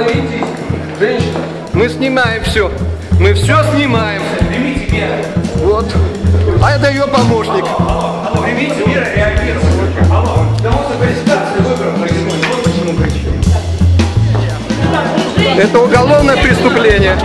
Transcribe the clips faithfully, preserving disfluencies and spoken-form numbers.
Остановитесь, женщина. Мы снимаем все. Мы все снимаем. Примите меры. Вот. А это ее помощник. Алло, алло, примите меры, реагируйте. Алло, потому что презентация выборов происходит. Вот почему кричу. Это уголовное преступление.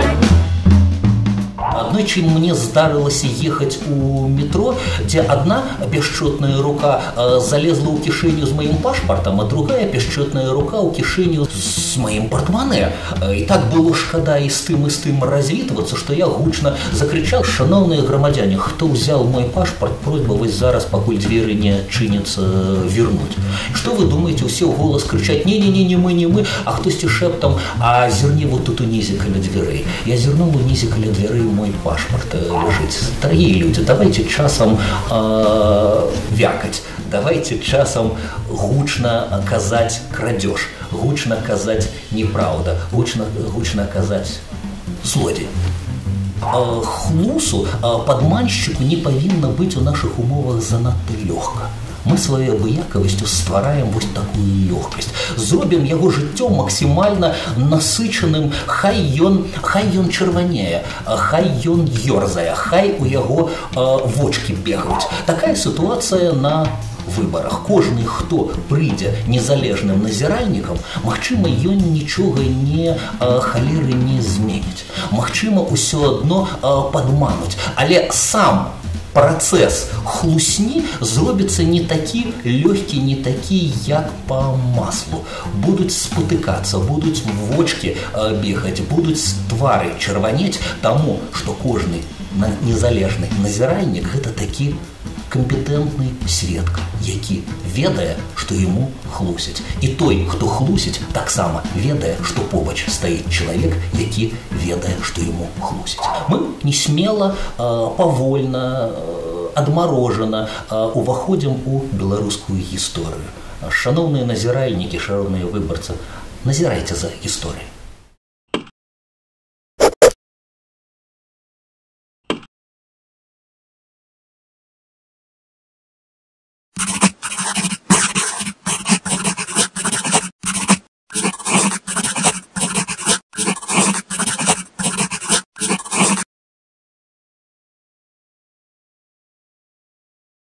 Аднойчы мне здарылася ехаць у метро, дзе адна бесчетная рука э, залезла ў кішэню з маім пашпартам, а другая бесчетная рука ў кішэню з маім партмане. І так было шкада і з тым і з тым развітвацца, што я гучна закричал: шановныя грамадзяне, хто ўзял мой пашпарт, просьба вось зараз, пакуль дзверы не адчыняцца, вернуть. Што вы думаеце, усе ў голас крычаць: не-не-не, не мы, не мы, а хтосьці шэптам: а зірні вот тут унізе каля дзвярэй. Я зірнуў унізе каля дзвярэй, мой пашпарт лежит. Дорогие люди, давайте часом э, вякать, давайте часом гучно казать крадеж, гучно казать неправда, гучно, гучно казать злодей. Э, хлусу, э, падманшчыку не павінна быць у наших умовах занадта лёгка. Мы сваёй абыякавасцю ствараем вось такую лёгкасць, зробім яго жыццё максімальна насычаным, хай ён, хай ён чырванее, хай ён ёрзае, хай у яго э, вочки бегаюць. Такая сітуацыя на выбарах. Кожны, хто прыйдзе незалежным назіральнікам, магчыма, ён нічога не э, халеры не зменіць. Магчыма, усё адно э, падмануць, але сам процесс хлусні зробіцца не такі лёгкі, не такі, як по маслу. Будуць спотыкацца, будуць вочки э, бегаць, будуць твары чырванець, таму што кожны незалежны назіральнік — гэта такі компетентны сведка, які ведае, што яму хлусяць. І той, хто хлусіць, таксама ведае, што побач стаіць чалавек, які ведае, што яму хлусіць. Мы не смела, павольна, адмарожана уваходзім у беларускую гісторыю. Шановныя назіральнікі, шановныя выбарцы, назірайце за гісторыяй.